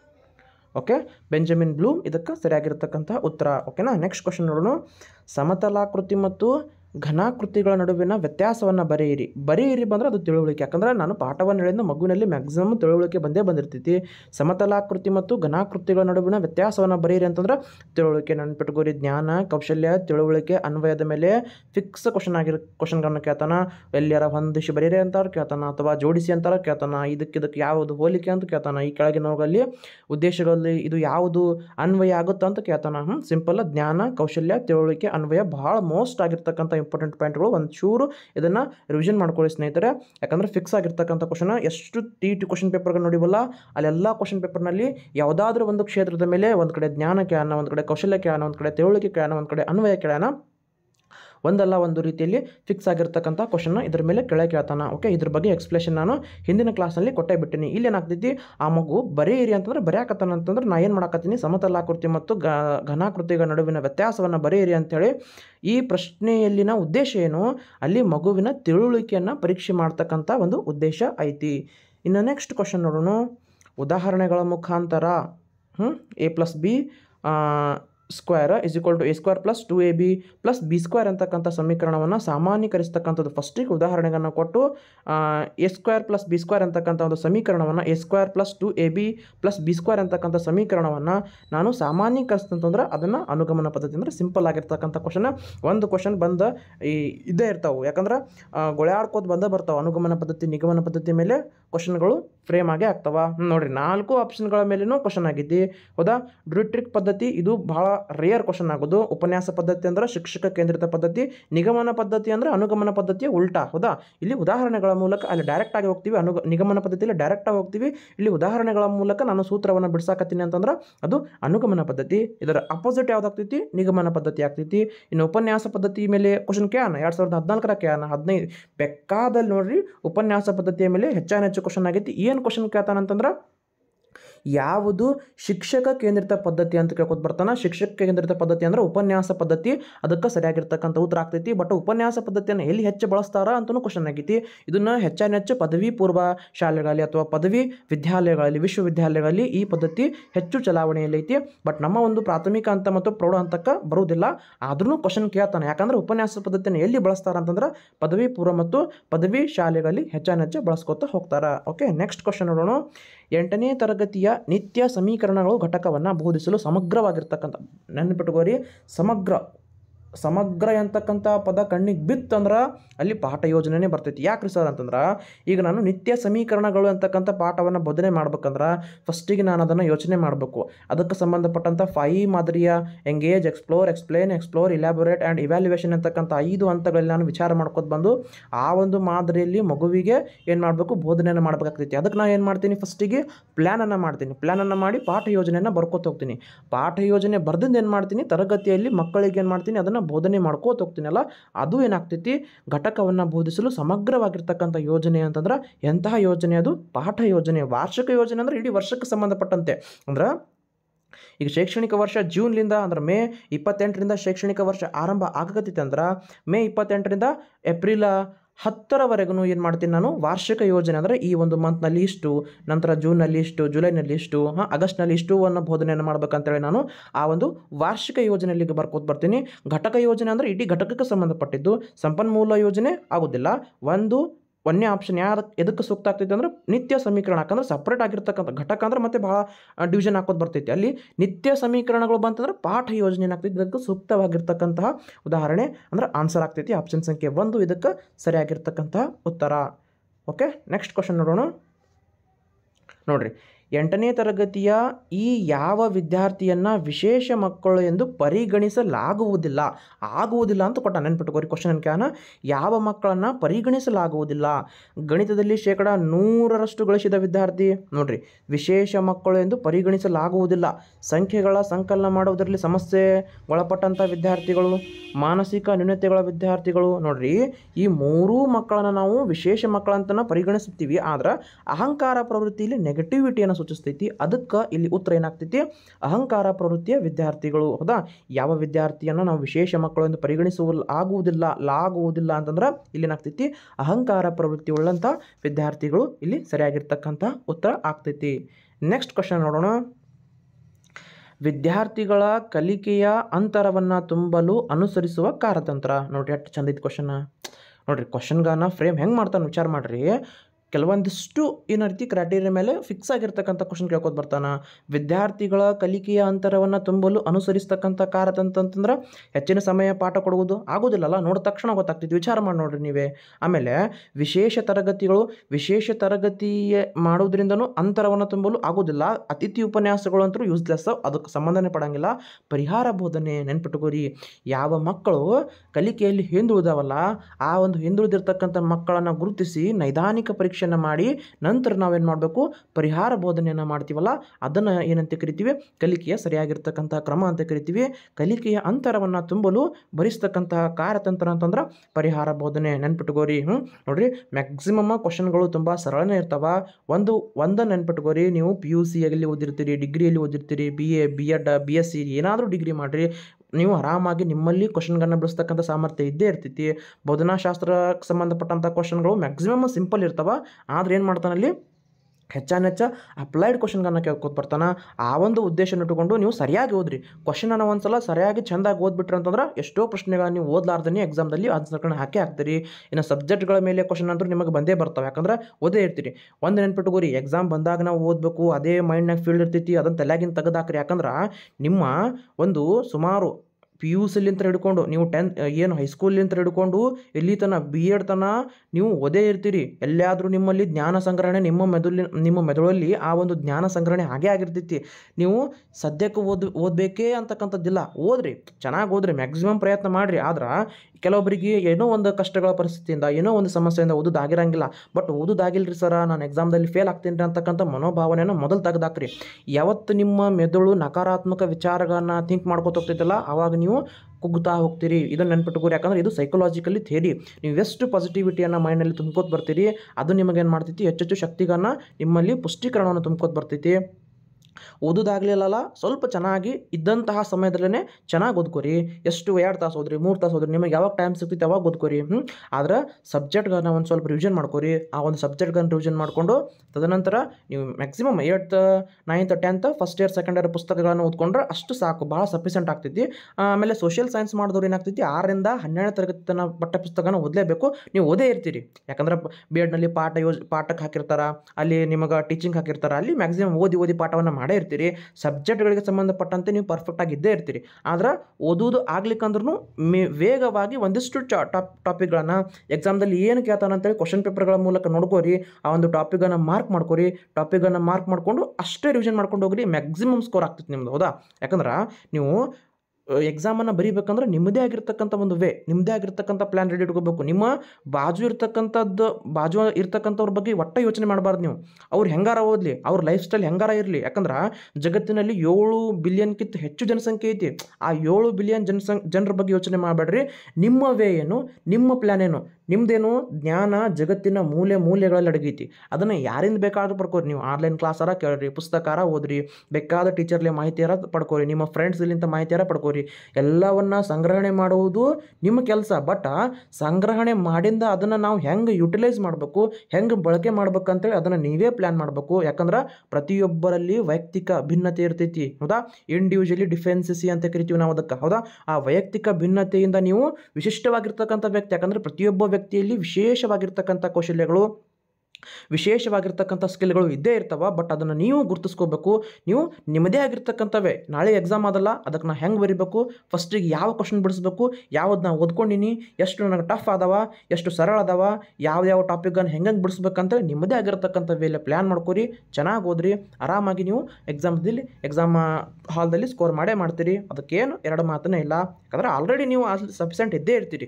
ಓಕೆ, ಬೆಂಜಮಿನ್ ಬ್ಲೂಮ್ ಇದಕ್ಕೆ ಸರಿಯಾಗಿರ್ತಕ್ಕಂಥ ಉತ್ತರ. ಓಕೆನಾ. ನೆಕ್ಸ್ಟ್ ಕ್ವಶನ್ ನೋಡೋಣ. ಸಮತಲಾಕೃತಿ ಮತ್ತು ಘನಾಕೃತಿಗಳ ನಡುವಿನ ವ್ಯತ್ಯಾಸವನ್ನು ಬರೆಯಿರಿ ಬಂದರೆ ಅದು ತಿಳುವಳಿಕೆ. ಯಾಕಂದ್ರೆ ನಾನು ಪಾಠವನ್ನು ಹೇಳಿದ ಮಗುವಿನಲ್ಲಿ ಮ್ಯಾಕ್ಸಿಮಮ್ ತಿಳುವಳಿಕೆ ಬಂದಿರ್ತೈತಿ. ಸಮತಲಾಕೃತಿ ಮತ್ತು ಘನಾಕೃತಿಗಳ ನಡುವಿನ ವ್ಯತ್ಯಾಸವನ್ನು ಬರೆಯಿರಿ ಅಂತಂದ್ರೆ ತಿಳುವಳಿಕೆ. ನೆನಪಿಟ್ಕೋರಿ, ಜ್ಞಾನ, ಕೌಶಲ್ಯ, ತಿಳುವಳಿಕೆ, ಅನ್ವಯದ ಮೇಲೆ ಫಿಕ್ಸ್ ಕ್ವಶನ್ಗಳನ್ನ ಕೇಳ್ತಾನ. ಎಲ್ಲಾರ ಹೊಂದಿಸಿ ಬರೀರಿ ಅಂತಾರೆ ಕೇಳ್ತಾನ, ಅಥವಾ ಜೋಡಿಸಿ ಅಂತಾರೆ ಕೇಳ್ತಾನ. ಇದಕ್ಕೆ ಯಾವುದು ಹೋಲಿಕೆ ಅಂತ ಕೇಳ್ತಾನ. ಈ ಕೆಳಗಿನವುಗಳಲ್ಲಿ ಉದ್ದೇಶಗಳಲ್ಲಿ ಇದು ಯಾವುದು ಅನ್ವಯ ಆಗುತ್ತಾ ಅಂತ ಕೇಳ್ತಾನ. ಸಿಂಪಲ್. ಜ್ಞಾನ, ಕೌಶಲ್ಯ, ತಿಳುವಳಿಕೆ, ಅನ್ವಯ ಬಹಳ ಮೋಸ್ಟ್ ಆಗಿರ್ತಕ್ಕಂಥ ಇಂಪಾರ್ಟೆಂಟ್ ಪಾಯಿಂಟ್ಗಳು. ಒಂಚೂರು ಇದನ್ನು ರಿವಿಷನ್ ಮಾಡ್ಕೊಳ್ಳಿ ಸ್ನೇಹಿತರೆ. ಯಾಕಂದರೆ ಫಿಕ್ಸ್ ಆಗಿರ್ತಕ್ಕಂಥ ಕ್ವಶನ್. ಎಷ್ಟು ಟಿ ಕ್ವಶನ್ ಪೇಪರ್ಗಳು ನೋಡಿವಲ್ಲ, ಅಲ್ಲೆಲ್ಲ ಕ್ವಶನ್ ಪೇಪರ್ನಲ್ಲಿ ಯಾವುದಾದ್ರೂ ಒಂದು ಕ್ಷೇತ್ರದ ಮೇಲೆ ಒಂದು ಕಡೆ ಜ್ಞಾನ ಕೇಳೋಣ, ಒಂದು ಕಡೆ ಕೌಶಲ್ಯ ಕೇಳೋಣ, ಒಂದು ಕಡೆ ತಿಳುವಳಿಕೆ ಕೇಳೋಣ, ಒಂದು ಕಡೆ ಅನ್ವಯ ಕೇಳೋಣ. ಒಂದಲ್ಲ ಒಂದು ರೀತಿಯಲ್ಲಿ ಫಿಕ್ಸ್ ಆಗಿರ್ತಕ್ಕಂಥ ಕ್ವಶನ್ನ ಇದ್ರ ಮೇಲೆ ಕೇಳ್ತಾನ. ಓಕೆ, ಇದ್ರ ಬಗ್ಗೆ ಎಕ್ಸ್ಪ್ಲೇಷನ್ ನಾನು ಹಿಂದಿನ ಕ್ಲಾಸ್ನಲ್ಲಿ ಕೊಟ್ಟೇ ಬಿಟ್ಟಿನಿ. ಇಲ್ಲಿ ಏನಾಗ್ತೈತಿ, ಆ ಮಗು ಬರೀರಿ ಅಂತಂದ್ರೆ ಬರೆಯಾಕತ್ತಾನ ಅಂತಂದ್ರೆ ನಾ ಏನು ಮಾಡಾಕತ್ತೀನಿ, ಸಮತಲಾಕೃತಿ ಮತ್ತು ಘನಾಕೃತಿಗಳ ನಡುವಿನ ವ್ಯತ್ಯಾಸವನ್ನು ಬರೆಯಿರಿ ಅಂಥೇಳಿ. ಈ ಪ್ರಶ್ನೆಯಲ್ಲಿನ ಉದ್ದೇಶ ಏನು, ಅಲ್ಲಿ ಮಗುವಿನ ತಿಳುವಳಿಕೆಯನ್ನು ಪರೀಕ್ಷೆ ಮಾಡ್ತಕ್ಕಂಥ ಒಂದು ಉದ್ದೇಶ ಐತಿ. ಇನ್ನು ನೆಕ್ಸ್ಟ್ ಕ್ವಶನ್ ನೋಡೋಣ. ಉದಾಹರಣೆಗಳ ಮುಖಾಂತರ a+b square = a² + 2ab + b² ಅಂತಕ್ಕಂಥ ಸಮೀಕರಣವನ್ನು ಸಾಮಾನ್ಯೀಕರಿಸ್ತಕ್ಕಂಥದ್ದು. ಫಸ್ಟಿಗೆ ಉದಾಹರಣೆಗಳನ್ನು ಕೊಟ್ಟು a² + b² ಅಂತಕ್ಕಂಥ ಒಂದು ಸಮೀಕರಣವನ್ನು a² + 2ab + b² ಅಂತಕ್ಕಂಥ ಸಮೀಕರಣವನ್ನು ನಾನು ಸಾಮಾನ್ಯೀಕರಿಸ್ತಂತಂದ್ರೆ ಅದನ್ನು ಅನುಗಮನ ಪದ್ಧತಿ ಅಂದರೆ ಸಿಂಪಲ್ ಆಗಿರ್ತಕ್ಕಂಥ ಕ್ವಶನ್. ಒಂದು ಕ್ವಶನ್ ಬಂದು ಇದೇ ಇರ್ತಾವೆ. ಯಾಕಂದ್ರೆ ಗೊಳ್ಯಾಡ್ಕೋದು ಬರ್ತಾವೆ. ಅನುಗಮನ ಪದ್ಧತಿ, ನಿಗಮನ ಪದ್ಧತಿ ಮೇಲೆ ಕ್ವಶನ್ಗಳು ಫ್ರೇಮ್ ಆಗೇ ಆಗ್ತಾವ. ನೋಡಿರಿ, 4 ಆಪ್ಷನ್ಗಳ ಮೇಲೇನೂ ಕ್ವಶನ್ ಆಗೈತಿ. ಹೌದಾ. ಡ್ಯೂಟ್ರಿಕ್ ಪದ್ಧತಿ ಇದು ಬಹಳ ರೇರ್ ಕ್ವಶನ್ ಆಗೋದು. ಉಪನ್ಯಾಸ ಪದ್ಧತಿ ಅಂದ್ರೆ ಶಿಕ್ಷಕ ಕೇಂದ್ರಿತ ಪದ್ಧತಿ. ನಿಗಮನ ಪದ್ಧತಿ ಅಂದ್ರೆ ಅನುಗಮನ ಪದ್ಧತಿಯ ಉಲ್ಟಾ. ಹೌದಾ. ಇಲ್ಲಿ ಉದಾಹರಣೆಗಳ ಮೂಲಕ ಅಲ್ಲಿ ಡೈರೆಕ್ಟ್ ಆಗಿ ಹೋಗ್ತೀವಿ. ನಿಗಮನ ಪದ್ಧತಿಯಲ್ಲಿ ಡೈರೆಕ್ಟ್ ಆಗಿ ಹೋಗ್ತೀವಿ. ಇಲ್ಲಿ ಉದಾಹರಣೆಗಳ ಮೂಲಕ ನಾನು ಸೂತ್ರವನ್ನು ಬಿಡಿಸಾಕತ್ತೀನಿ ಅಂತಂದ್ರೆ ಅದು ಅನುಗಮನ ಪದ್ಧತಿ. ಇದರ ಅಪೋಸಿಟ್ ಯಾವ್ದಾಗ್ತೈತಿ, ನಿಗಮನ ಪದ್ಧತಿ ಆಗ್ತೈತಿ. ಇನ್ನು ಉಪನ್ಯಾಸ ಪದ್ಧತಿ ಮೇಲೆ ಕ್ವಶನ್ ಕೇಳೋಣ. 2014ರ ಕೇಳೋಣ. 15 ಬೇಕಾದಲ್ಲಿ ನೋಡ್ರಿ, ಉಪನ್ಯಾಸ ಪದ್ಧತಿಯ ಮೇಲೆ ಹೆಚ್ಚು ಕ್ವಶನ್ ಆಗೈತಿ. ಏನು ಕ್ವಶನ್ ಕೇಳ್ತಾನಂತಂದ್ರೆ ಯಾವುದು ಶಿಕ್ಷಕ ಕೇಂದ್ರಿತ ಪದ್ಧತಿ ಅಂತ ಕೇಳ್ಕೊತ ಬರ್ತಾನೆ. ಶಿಕ್ಷಕ ಕೇಂದ್ರಿತ ಪದ್ಧತಿ ಅಂದ್ರೆ ಉಪನ್ಯಾಸ ಪದ್ಧತಿ, ಅದಕ್ಕೆ ಸರಿಯಾಗಿರ್ತಕ್ಕಂಥ ಉತ್ತರ ಆಗ್ತೈತಿ. ಬಟ್ ಉಪನ್ಯಾಸ ಪದ್ಧತಿಯನ್ನು ಎಲ್ಲಿ ಹೆಚ್ಚು ಬಳಸ್ತಾರ ಅಂತಲೂ ಕ್ವಶನ್ ಆಗೈತಿ. ಇದನ್ನು ಹೆಚ್ಚು ಪದವಿ ಪೂರ್ವ ಶಾಲೆಗಳಲ್ಲಿ ಅಥವಾ ಪದವಿ ವಿದ್ಯಾಲಯಗಳಲ್ಲಿ, ವಿಶ್ವವಿದ್ಯಾಲಯಗಳಲ್ಲಿ ಈ ಪದ್ಧತಿ ಹೆಚ್ಚು ಚಲಾವಣೆಯಲ್ಲಿ ಐತಿ. ಬಟ್ ನಮ್ಮ ಒಂದು ಪ್ರಾಥಮಿಕ ಹಂತ ಮತ್ತು ಪ್ರೌಢ ಹಂತಕ್ಕೆ ಬರುವುದಿಲ್ಲ. ಆದ್ರೂ ಕ್ವಶನ್ ಕೇಳ್ತಾನೆ. ಯಾಕಂದ್ರೆ ಉಪನ್ಯಾಸ ಪದ್ಧತಿಯನ್ನು ಎಲ್ಲಿ ಬಳಸ್ತಾರ ಅಂತಂದ್ರೆ ಪದವಿ ಪೂರ್ವ ಮತ್ತು ಪದವಿ ಶಾಲೆಗಳಲ್ಲಿ ಹೆಚ್ಚು ಬಳಸ್ಕೊತಾ ಹೋಗ್ತಾರ. ಓಕೆ, ನೆಕ್ಸ್ಟ್ ಕ್ವಶನ್ ನೋಡೋಣ. 8ನೇ ತರಗತಿಯ ನಿತ್ಯ ಸಮೀಕರಣಗಳು ಘಟಕವನ್ನು ಬೋಧಿಸಲು ಸಮಗ್ರವಾಗಿರ್ತಕ್ಕಂಥ, ನೆನಪಿಟ್ಕೋರಿ, ಸಮಗ್ರ ಅಂತಕ್ಕಂಥ ಪದ ಕಣ್ಣಿಗೆ ಬಿತ್ತಂದ್ರೆ ಅಲ್ಲಿ ಪಾಠ ಯೋಜನೆ ಬರ್ತೈತಿ. ಯಾಕ್ರಿ ಸರ್ ಅಂತಂದ್ರೆ, ಈಗ ನಾನು ನಿತ್ಯ ಸಮೀಕರಣಗಳು ಅಂತಕ್ಕಂಥ ಪಾಠವನ್ನು ಬೋಧನೆ ಮಾಡ್ಬೇಕಂದ್ರೆ ಫಸ್ಟಿಗೆ ನಾನು ಅದನ್ನು ಯೋಚನೆ ಮಾಡಬೇಕು. ಅದಕ್ಕೆ ಸಂಬಂಧಪಟ್ಟಂಥ 5 ಮಾದರಿಯ engage, explore, explain, elaborate and evaluation ಅಂತಕ್ಕಂಥ 5 ಹಂತಗಳಲ್ಲಿ ನಾನು ವಿಚಾರ ಮಾಡ್ಕೊತ ಬಂದು ಆ ಒಂದು ಮಾದರಿಯಲ್ಲಿ ಮಗುವಿಗೆ ಏನು ಮಾಡಬೇಕು, ಬೋಧನೆಯನ್ನು ಮಾಡಬೇಕಾಗ್ತೈತಿ. ಅದಕ್ಕೆ ನಾನು ಏನು ಮಾಡ್ತೀನಿ, ಫಸ್ಟಿಗೆ ಪ್ಲ್ಯಾನನ್ನು ಮಾಡಿ ಪಾಠ ಯೋಜನೆಯನ್ನು ಬರ್ಕೋತ ಹೋಗ್ತೀನಿ. ಪಾಠ ಯೋಜನೆ ಬರ್ದಿಂದ ಏನು ಮಾಡ್ತೀನಿ, ತರಗತಿಯಲ್ಲಿ ಮಕ್ಕಳಿಗೆ ಏನು ಮಾಡ್ತೀನಿ, ಅದನ್ನು ಬೋಧನೆ ಮಾಡ್ಕೋತ ಹೋಗ್ತೀನಲ್ಲ ಅದು ಏನಾಗ್ತೈತಿ ಘಟಕವನ್ನು ಬೋಧಿಸಲು ಸಮಗ್ರವಾಗಿರ್ತಕ್ಕಂಥ ಯೋಜನೆ ಅಂತಂದ್ರೆ ಎಂತಹ ಯೋಜನೆ ಅದು ಪಾಠ ಯೋಜನೆ. ವಾರ್ಷಿಕ ಯೋಜನೆ ಅಂದರೆ ಇಡೀ ವರ್ಷಕ್ಕೆ ಸಂಬಂಧಪಟ್ಟಂತೆ. ಅಂದ್ರೆ ಈಗ ಶೈಕ್ಷಣಿಕ ವರ್ಷ ಜೂನ್ಲಿಂದ ಅಂದ್ರೆ ಮೇ 28ರಿಂದ ಶೈಕ್ಷಣಿಕ ವರ್ಷ ಆರಂಭ ಆಗಕತ್ತೈತೆ ಅಂದ್ರೆ ಮೇ 28ರಿಂದ ಏಪ್ರಿಲ್ 10ರವರೆಗೂ ಏನು ಮಾಡ್ತೀನಿ ನಾನು ವಾರ್ಷಿಕ ಯೋಜನೆ ಅಂದರೆ ಈ ಒಂದು ಮಂತ್ನಲ್ಲಿ ಇಷ್ಟು, ನಂತರ ಜೂನ್ನಲ್ಲಿ ಇಷ್ಟು, ಜುಲೈನಲ್ಲಿ ಇಷ್ಟು, ಆಗಸ್ಟ್ನಲ್ಲಿ ಇಷ್ಟು ಅನ್ನೋ ಬೋಧನೆಯನ್ನು ಮಾಡ್ಬೇಕಂತೇಳಿ ನಾನು ಆ ಒಂದು ವಾರ್ಷಿಕ ಯೋಜನೆಯಲ್ಲಿ ಬರ್ಕೋತ ಬರ್ತೀನಿ. ಘಟಕ ಯೋಜನೆ ಅಂದರೆ ಇಡೀ ಘಟಕಕ್ಕೆ ಸಂಬಂಧಪಟ್ಟಿದ್ದು. ಸಂಪನ್ಮೂಲ ಯೋಜನೆ ಆಗೋದಿಲ್ಲ. ಒಂದನೇ ಆಪ್ಷನ್ ಎದಕ್ಕೆ ಸೂಕ್ತ ಆಗ್ತೈತೆ ಅಂದ್ರೆ ನಿತ್ಯ ಸಮೀಕರಣ. ಯಾಕಂದ್ರೆ ಸಪ್ರೇಟ್ ಆಗಿರ್ತಕ್ಕಂಥ ಘಟಕ ಅಂದ್ರೆ ಮತ್ತೆ ಭಾಳ ಡಿವಿಷನ್ ಹಾಕೋದು ಬರ್ತೈತಿ. ಅಲ್ಲಿ ನಿತ್ಯ ಸಮೀಕರಣಗಳು ಬಂತಂದ್ರೆ ಪಾಠ ಯೋಜನೆ ಏನಾಗ್ತೈತಿ ಇದಕ್ಕೆ ಸೂಕ್ತವಾಗಿರ್ತಕ್ಕಂತಹ ಉದಾಹರಣೆ ಅಂದ್ರೆ ಆನ್ಸರ್ ಆಗ್ತೈತಿ. ಆಪ್ಷನ್ ಸಂಖ್ಯೆ 1 ಇದಕ್ಕೆ ಸರಿಯಾಗಿರ್ತಕ್ಕಂತಹ ಉತ್ತರ. ಓಕೆ, ನೆಕ್ಸ್ಟ್ ಕ್ವಶನ್ ನೋಡೋಣ. ನೋಡ್ರಿ, 8ನೇ ತರಗತಿಯ ಈ ಯಾವ ವಿದ್ಯಾರ್ಥಿಯನ್ನು ವಿಶೇಷ ಮಕ್ಕಳು ಎಂದು ಪರಿಗಣಿಸಲಾಗುವುದಿಲ್ಲ ಅಂತ ಕೊಟ್ಟ. ನೆನ್ಪಿಟ್ಟುಕೋರಿ ಕ್ವಶನ್ ಅನ್ಕ್ಯಾನ ಯಾವ ಮಕ್ಕಳನ್ನು ಪರಿಗಣಿಸಲಾಗುವುದಿಲ್ಲ. ಗಣಿತದಲ್ಲಿ 100% ಗಳಿಸಿದ ವಿದ್ಯಾರ್ಥಿ. ನೋಡ್ರಿ, ವಿಶೇಷ ಮಕ್ಕಳು ಎಂದು ಪರಿಗಣಿಸಲಾಗುವುದಿಲ್ಲ. ಸಂಖ್ಯೆಗಳ ಸಂಕಲನ ಮಾಡುವುದರಲ್ಲಿ ಸಮಸ್ಯೆ ಒಳಪಟ್ಟಂಥ ವಿದ್ಯಾರ್ಥಿಗಳು, ಮಾನಸಿಕ ನ್ಯೂನತೆಗಳ ವಿದ್ಯಾರ್ಥಿಗಳು. ನೋಡ್ರಿ, ಈ 3 ಮಕ್ಕಳನ್ನು ನಾವು ವಿಶೇಷ ಮಕ್ಕಳಂತನ ಪರಿಗಣಿಸುತ್ತೀವಿ. ಆದ್ರೆ ಅಹಂಕಾರ ಪ್ರವೃತ್ತಿಯಲ್ಲಿ ನೆಗೆಟಿವಿಟಿಯನ್ನು ಸೂಚಿಸ್ತೈತಿ. ಅದಕ್ಕೆ ಇಲ್ಲಿ ಉತ್ತರ ಏನಾಗ್ತೈತಿ ಅಹಂಕಾರ ಪ್ರವೃತ್ತಿಯ ವಿದ್ಯಾರ್ಥಿಗಳು. ಹೌದಾ, ಯಾವ ವಿದ್ಯಾರ್ಥಿಯನ್ನು ನಾವು ವಿಶೇಷ ಮಕ್ಕಳು ಎಂದು ಪರಿಗಣಿಸುವುದಿಲ್ಲ ಅಂತಂದ್ರೆ ಇಲ್ಲಿ ಏನಾಗ್ತೈತಿ ಅಹಂಕಾರ ಪ್ರವೃತ್ತಿ ಉಳ್ಳಂಥ ವಿದ್ಯಾರ್ಥಿಗಳು ಇಲ್ಲಿ ಸರಿಯಾಗಿರ್ತಕ್ಕಂಥ ಉತ್ತರ ಆಗ್ತೈತಿ. ನೆಕ್ಸ್ಟ್ ಕ್ವಶನ್ ನೋಡೋಣ. ವಿದ್ಯಾರ್ಥಿಗಳ ಕಲಿಕೆಯ ಅಂತರವನ್ನು ತುಂಬಲು ಅನುಸರಿಸುವ ಕಾರ್ಯತಂತ್ರ. ನೋಡ್ರಿ, ಎಷ್ಟು ಚಂದ ಐತಿ ಕ್ವಶನ್. ನೋಡ್ರಿ, ಕ್ವಶನ್ಗಳನ್ನ ಫ್ರೇಮ್ ಹೆಂಗೆ ಮಾಡ್ತಾನೆ ವಿಚಾರ ಮಾಡ್ರಿ. ಕೆಲವೊಂದಿಷ್ಟು ಏನೋ ರೀತಿ ಕ್ರೈಟೀರಿಯಾ ಮೇಲೆ ಫಿಕ್ಸ್ ಆಗಿರ್ತಕ್ಕಂಥ ಕ್ವಶನ್ ಕೇಳ್ಕೊತ ಬರ್ತಾನೆ. ವಿದ್ಯಾರ್ಥಿಗಳ ಕಲಿಕೆಯ ಅಂತರವನ್ನು ತುಂಬಲು ಅನುಸರಿಸ್ತಕ್ಕಂಥ ಕಾರ್ಯತಂತ್ರ ಅಂತಂದ್ರೆ ಹೆಚ್ಚಿನ ಸಮಯ ಪಾಠ ಕೊಡುವುದು ಆಗೋದಿಲ್ಲಲ್ಲ, ನೋಡಿದ ತಕ್ಷಣ ಗೊತ್ತಾಗ್ತಿತ್ತು. ವಿಚಾರ ಮಾಡಿ ನೋಡ್ರಿ ನೀವೇ. ಆಮೇಲೆ ವಿಶೇಷ ತರಗತಿ ಮಾಡೋದ್ರಿಂದನೂ ಅಂತರವನ್ನು ತುಂಬಲು ಆಗೋದಿಲ್ಲ. ಅತಿಥಿ ಉಪನ್ಯಾಸಗಳು ಅಂತೂ ಯೂಸ್ಲೆಸ್, ಅದಕ್ಕೆ ಸಂಬಂಧನೇ ಪಡಂಗಿಲ್ಲ. ಪರಿಹಾರ ಬೋಧನೆ ನೆನ್ಪಿಟ್ಟುಕೋರಿ. ಯಾವ ಮಕ್ಕಳು ಕಲಿಕೆಯಲ್ಲಿ ಹಿಂದುಳಿದಾವಲ್ಲ ಆ ಒಂದು ಹಿಂದುಳಿದಿರ್ತಕ್ಕಂಥ ಮಕ್ಕಳನ್ನು ಗುರುತಿಸಿ ನೈದಾನಿಕ ಪರೀಕ್ಷೆಯನ್ನು ಮಾಡಿ ನಂತರ ನಾವೇನು ಮಾಡಬೇಕು ಪರಿಹಾರ ಬೋಧನೆಯನ್ನು ಮಾಡ್ತೀವಲ್ಲ ಅದನ್ನು ಏನಂತ ಕರಿತೀವಿ ಕಲಿಕೆಯ ಸರಿಯಾಗಿರ್ತಕ್ಕಂಥ ಕ್ರಮ ಅಂತ ಕರಿತೀವಿ. ಕಲಿಕೆಯ ಅಂತರವನ್ನು ತುಂಬಲು ಭರಿಸ್ತಕ್ಕಂತಹ ಕಾರ್ಯತಂತ್ರ ಅಂತಂದ್ರೆ ಪರಿಹಾರ ಬೋಧನೆ. ನೆನ್ಪಿಟ್ಕೋರಿ. ನೋಡ್ರಿ, ಮ್ಯಾಕ್ಸಿಮಮ್ ಕ್ವಶನ್ಗಳು ತುಂಬ ಸರಳನೇ ಇರ್ತಾವ. ಒಂದು ನೆನ್ಪಿಟ್ಕೋರಿ. ನೀವು PUC ಯಲ್ಲಿ ಓದಿರ್ತೀರಿ, ಡಿಗ್ರಿಯಲ್ಲಿ ಓದಿರ್ತೀರಿ, BA B.Ed BSc ಏನಾದರೂ ಡಿಗ್ರಿ ಮಾಡಿರಿ, ನೀವು ಆರಾಮಾಗಿ ನಿಮ್ಮಲ್ಲಿ ಕ್ವಶನ್ಗಳನ್ನ ಬಿಡಿಸ್ತಕ್ಕಂಥ ಸಾಮರ್ಥ್ಯ ಇದ್ದೇ ಇರ್ತೈತಿ. ಬೋಧನಾಶಾಸ್ತ್ರಕ್ಕೆ ಸಂಬಂಧಪಟ್ಟಂಥ ಕ್ವಶನ್ಗಳು ಮ್ಯಾಕ್ಸಿಮಮ್ ಸಿಂಪಲ್ ಇರ್ತಾವ. ಆದ್ರೆ ಏನು ಮಾಡ್ತಾನಲ್ಲಿ ಹೆಚ್ಚಾನೆಚ್ಚ ಅಪ್ಲೈಡ್ ಕ್ವಶನ್ಗಳನ್ನ ಕೇಳ್ಕೊತ ಬರ್ತಾನೆ. ಆ ಒಂದು ಉದ್ದೇಶ ಇಟ್ಟುಕೊಂಡು ನೀವು ಸರಿಯಾಗಿ ಓದ್ರಿ. ಕ್ವಶನನ್ನು ಒಂದ್ಸಲ ಸರಿಯಾಗಿ ಚೆಂದಾಗಿ ಓದ್ಬಿಟ್ರಿ ಅಂತಂದ್ರೆ ಎಷ್ಟೋ ಪ್ರಶ್ನೆಗಳನ್ನ ನೀವು ಓದ್ಲಾರ್ದೇ ಎಕ್ಸಾಮ್ದಲ್ಲಿ ಆನ್ಸರ್ಗಳನ್ನ ಹಾಕ್ತೀರಿ. ಇನ್ನು ಸಬ್ಜೆಕ್ಟ್ಗಳ ಮೇಲೆ ಕ್ವಶನ್ ಅಂತೂ ನಿಮಗೆ ಬಂದೇ ಬರ್ತಾವೆ, ಯಾಕಂದ್ರೆ ಓದೇ ಇರ್ತೀರಿ. ಒಂದು ನೆನ್ಪಿಟ್ಕೋರಿ, ಎಕ್ಸಾಮ್ ಬಂದಾಗ ನಾವು ಓದಬೇಕು ಅದೇ ಮೈಂಡ್ನಾಗ ಫೀಲ್ಡ್ ಇರ್ತೈತಿ, ಅದನ್ನು ತಲೆಯಾಗಿನ ತೆಗೆದಾಕ್ರಿ. ಯಾಕಂದ್ರೆ ನಿಮ್ಮ ಒಂದು ಸುಮಾರು PUCಲಿಂತ ಹಿಡ್ಕೊಂಡು ನೀವು 10 ಹೈಸ್ಕೂಲಿಂತ ಹಿಡ್ಕೊಂಡು ಇಲ್ಲಿ ತನಕ B.Ed ತನಕ ನೀವು ಓದೇ ಇರ್ತೀರಿ. ಎಲ್ಲಿಯಾದರೂ ನಿಮ್ಮಲ್ಲಿ ಜ್ಞಾನ ಸಂಗ್ರಹಣೆ ನಿಮ್ಮ ಮೆದುಳಲ್ಲಿ ಆ ಒಂದು ಜ್ಞಾನ ಸಂಗ್ರಹಣೆ ಹಾಗೇ ಆಗಿರ್ತೈತಿ. ನೀವು ಸದ್ಯಕ್ಕೆ ಓದಬೇಕೇ ಅಂತಕ್ಕಂಥದ್ದಿಲ್ಲ. ಓದ್ರಿ, ಚೆನ್ನಾಗಿ ಓದ್ರಿ, ಮ್ಯಾಕ್ಸಿಮಮ್ ಪ್ರಯತ್ನ ಮಾಡಿರಿ. ಆದ್ರೆ ಕೆಲವೊಬ್ಬರಿಗೆ ಏನೋ ಒಂದು ಕಷ್ಟಗಳ ಪರಿಸ್ಥಿತಿಯಿಂದ ಏನೋ ಒಂದು ಸಮಸ್ಯೆಯಿಂದ ಓದೋದಾಗಿರಂಗಿಲ್ಲ. ಬಟ್ ಓದೋದಾಗಿಲ್ರಿ ಸರ, ನಾನು ಎಕ್ಸಾಮ್ದಲ್ಲಿ ಫೇಲ್ ಆಗ್ತೀನಿ ರೀ ಅಂತಕ್ಕಂಥ ಮನೋಭಾವನೆಯನ್ನು ಮೊದಲು ತೆಗೆದಾಕ್ರಿ. ಯಾವತ್ತು ನಿಮ್ಮ ಮೆದುಳು ನಕಾರಾತ್ಮಕ ವಿಚಾರಗಳನ್ನ ಥಿಂಕ್ ಮಾಡ್ಕೊತ ಹೋಗ್ತೈತಲ್ಲ ಆವಾಗ ನೀವು ಕುಗ್ಗುತ್ತಾ ಹೋಗ್ತೀರಿ. ಇದನ್ನು ನೆನ್ಪಿಟ್ಕೋರಿ. ಯಾಕಂದ್ರೆ ಇದು ಸೈಕಲಾಜಿಕಲಿ ಥಿಯರಿ. ನೀವು ಎಷ್ಟು ಪಾಸಿಟಿವಿಟಿಯನ್ನು ಮೈಂಡಲ್ಲಿ ತುಂಬ್ಕೋತ ಬರ್ತೀರಿ ಅದು ನಿಮಗೇನು ಮಾಡ್ತೈತಿ ಹೆಚ್ಚೆಚ್ಚು ಶಕ್ತಿಗಳನ್ನ ನಿಮ್ಮಲ್ಲಿ ಪುಷ್ಟೀಕರಣವನ್ನು ತುಂಬ್ಕೋತ ಬರ್ತೈತಿ. ಓದೋದಾಗಲಿಲ್ಲ ಸ್ವಲ್ಪ ಚೆನ್ನಾಗಿ ಇದ್ದಂತಹ ಸಮಯದಲ್ಲೇ ಚೆನ್ನಾಗಿ ಓದ್ಕೋರಿ. ಎಷ್ಟು 2 ತಾಸು ಓದ್ರಿ, 3 ತಾಸು ಓದ್ರಿ, ನಿಮಗೆ ಯಾವಾಗ ಟೈಮ್ ಸಿಗ್ತೈತೆ ಅವಾಗ ಓದ್ಕೋರಿ. ಆದ್ರೆ ಸಬ್ಜೆಕ್ಟ್ಗಳನ್ನ ಒಂದು ಸ್ವಲ್ಪ ರಿವಿಷನ್ ಮಾಡ್ಕೋರಿ. ಆ ಒಂದು ಸಬ್ಜೆಕ್ಟ್ಗಳನ್ನ ರಿವಿಷನ್ ಮಾಡಿಕೊಂಡು ತದನಂತರ ನೀವು maximum 8th 9th 10th first year second year ಪುಸ್ತಕಗಳನ್ನು ಓದ್ಕೊಂಡ್ರೆ ಅಷ್ಟು ಸಾಕು, ಭಾಳ ಸಫಿಷಿಯೆಂಟ್ ಆಗ್ತೈತಿ. ಆಮೇಲೆ ಸೋಷಿಯಲ್ ಸೈನ್ಸ್ ಮಾಡಿದವ್ರು ಏನಾಗ್ತೈತಿ 6ರಿಂದ 12ನೇ ತರಗತಿ ತನಕ ಪಠ್ಯ ಪುಸ್ತಕನ ಓದಲೇಬೇಕು. ನೀವು ಓದೇ ಇರ್ತೀರಿ. ಯಾಕಂದ್ರೆ B.Edನಲ್ಲಿ ಪಾಠಕ್ಕೆ ಹಾಕಿರ್ತಾರ, ಅಲ್ಲಿ ನಿಮಗೆ ಟೀಚಿಂಗ್ ಹಾಕಿರ್ತಾರ, ಅಲ್ಲಿ ಮ್ಯಾಕ್ಸಿಮಮ್ ಓದಿ ಪಾಠವನ್ನು ಮಾಡೇ ಇರ್ತೀರಿ. ಸಬ್ಜೆಕ್ಟ್ಗಳಿಗೆ ಸಂಬಂಧಪಟ್ಟಂತೆ ನೀವು ಪರ್ಫೆಕ್ಟ್ ಆಗಿದ್ದೇ ಇರ್ತೀರಿ. ಆದ್ರೆ ಓದೋದು ಆಗ್ಲಿಕ್ಕಂದ್ರೂ ವೇಗವಾಗಿ ಒಂದಿಷ್ಟು ಟಾಪಿಕ್ಗಳನ್ನು ಎಕ್ಸಾಮ್ದಲ್ಲಿ ಏನು ಕೇಳ್ತಾನಂತೇಳಿ ಕ್ವಶನ್ ಪೇಪರ್ಗಳ ಮೂಲಕ ನೋಡ್ಕೋರಿ. ಆ ಒಂದು ಟಾಪಿಕನ್ನು ಮಾರ್ಕ್ ಮಾಡ್ಕೊಂಡು ಅಷ್ಟೇ ರಿವಿಷನ್ ಮಾಡ್ಕೊಂಡು ಹೋಗ್ರಿ. ಮ್ಯಾಕ್ಸಿಮಮ್ ಸ್ಕೋರ್ ಆಗ್ತೈತಿ ನಿಮ್ದು. ಹೌದಾ, ಯಾಕಂದ್ರೆ ನೀವು ಎಕ್ಸಾಮನ್ನು ಬರೀಬೇಕಂದ್ರೆ ನಿಮ್ಮದೇ ಆಗಿರ್ತಕ್ಕಂಥ ಒಂದು ನಿಮ್ಮದೇ ಆಗಿರ್ತಕ್ಕಂಥ ಪ್ಲ್ಯಾನ್ ರೆಡಿ ಇಟ್ಕೋಬೇಕು. ನಿಮ್ಮ ಬಾಜು ಇರ್ತಕ್ಕಂಥವ್ರ ಬಗ್ಗೆ ಒಟ್ಟ ಯೋಚನೆ ಮಾಡಬಾರ್ದು ನೀವು. ಅವ್ರು ಹೆಂಗಾರ ಓದಲಿ, ಅವ್ರ ಲೈಫ್ ಸ್ಟೈಲ್ ಹೆಂಗಾರ ಇರಲಿ. ಯಾಕಂದ್ರೆ ಜಗತ್ತಿನಲ್ಲಿ 7 ಬಿಲಿಯನ್ಗಿಂತ ಹೆಚ್ಚು ಜನಸಂಖ್ಯೆ ಐತಿ. ಆ 7 ಬಿಲಿಯನ್ ಜನರ ಬಗ್ಗೆ ಯೋಚನೆ ಮಾಡಬೇಡ್ರಿ. ನಿಮ್ಮ ಏನು, ನಿಮ್ಮ ಪ್ಲ್ಯಾನ್ ಏನು, ನಿಮ್ಮದೇನು ಜ್ಞಾನ ಜಗತ್ತಿನ ಮೂಲೆಗಳಲ್ಲಿ ಅಡಗೈತಿ. ಅದನ್ನು ಯಾರಿಂದ ಬೇಕಾದ್ರೂ ಪಡ್ಕೋರಿ. ನೀವು ಆನ್ಲೈನ್ ಕ್ಲಾಸಾರ ಕೇಳ್ರಿ, ಪುಸ್ತಕಾರ ಓದ್ರಿ, ಬೇಕಾದ ಟೀಚರ್ಲಿ ಮಾಹಿತಿಯಾರ ಪಡ್ಕೋರಿ, ನಿಮ್ಮ ಫ್ರೆಂಡ್ಸ್ಲಿಂತ ಮಾಹಿತಿಯಾರ ಪಡ್ಕೋರಿ. ಎಲ್ಲವನ್ನ ಸಂಗ್ರಹಣೆ ಮಾಡುವುದು ನಿಮ್ಮ ಕೆಲಸ. ಬಟ್ ಸಂಗ್ರಹಣೆ ಮಾಡಿಂದ ಅದನ್ನು ನಾವು ಹೆಂಗೆ ಯುಟಿಲೈಸ್ ಮಾಡಬೇಕು, ಹೆಂಗೆ ಬಳಕೆ ಮಾಡ್ಬೇಕಂತೇಳಿ ಅದನ್ನು ನೀವೇ ಪ್ಲ್ಯಾನ್ ಮಾಡಬೇಕು. ಯಾಕಂದ್ರೆ ಪ್ರತಿಯೊಬ್ಬರಲ್ಲಿ ವೈಯಕ್ತಿಕ ಭಿನ್ನತೆ ಇರ್ತೈತಿ. ಹೌದಾ? ಇಂಡಿವಿಜುವಲಿ ಡಿಫೆನ್ಸಿಸಿ ಅಂತ ಕರಿತೀವಿ ನಾವು ಅದಕ್ಕೆ. ಹೌದಾ? ಆ ವೈಯಕ್ತಿಕ ಭಿನ್ನತೆಯಿಂದ ನೀವು ವಿಶಿಷ್ಟವಾಗಿರ್ತಕ್ಕಂಥ ವ್ಯಕ್ತಿ. ಯಾಕಂದರೆ ಪ್ರತಿಯೊಬ್ಬ ವ್ಯಕ್ತಿಯಲ್ಲಿ ವಿಶೇಷವಾಗಿರ್ತಕ್ಕಂಥ ಕೌಶಲ್ಯಗಳು, ವಿಶೇಷವಾಗಿರ್ತಕ್ಕಂಥ ಸ್ಕಿಲ್ಗಳು ಇದ್ದೇ ಇರ್ತವೆ. ಬಟ್ ಅದನ್ನು ನೀವು ಗುರುತಿಸ್ಕೋಬೇಕು. ನೀವು ನಿಮ್ಮದೇ ಆಗಿರ್ತಕ್ಕಂಥವೇ. ನಾಳೆ ಎಕ್ಸಾಮ್ ಅದಲ್ಲ, ಅದಕ್ಕೆ ನಾನು ಹೆಂಗೆ ಬರೀಬೇಕು, ಫಸ್ಟಿಗೆ ಯಾವ ಕ್ವಶನ್ ಬಿಡಿಸ್ಬೇಕು, ಯಾವ್ದು ನಾನು ಓದ್ಕೊಂಡಿನಿ, ಎಷ್ಟು ನನಗೆ ಟಫ್ ಅದಾವ, ಎಷ್ಟು ಸರಳ ಅದಾವ, ಯಾವ ಟಾಪಿಕನ್ನು ಹೆಂಗೆ ಬಿಡಿಸ್ಬೇಕಂತ ನಿಮ್ಮದೇ ಆಗಿರ್ತಕ್ಕಂಥ ವೇಲೆ ಪ್ಲ್ಯಾನ್ ಮಾಡ್ಕೊರಿ. ಚೆನ್ನಾಗಿ ಓದ್ರಿ, ಆರಾಮಾಗಿ ನೀವು ಎಕ್ಸಾಮ್ ಹಾಲ್ದಲ್ಲಿ ಸ್ಕೋರ್ ಮಾಡ್ತೀರಿ. ಅದಕ್ಕೇನು ಎರಡು ಮಾತನೇ ಇಲ್ಲ. ಯಾಕಂದ್ರೆ ಆಲ್ರೆಡಿ ನೀವು ಸಫಿಸೆಂಟ್ ಇದ್ದೇ ಇರ್ತೀರಿ.